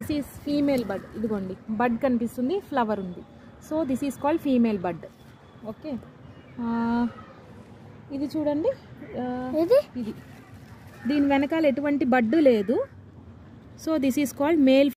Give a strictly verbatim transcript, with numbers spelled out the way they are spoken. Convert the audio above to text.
This is female బడ్. ఇదిగోండి బడ్ కనిపిస్తుంది, flower ఉంది. So this is called female bud. Okay, ఇది చూడండి, ఇది ఇది దీని వెనకాల ఎటువంటి బడ్డు లేదు. So this is called male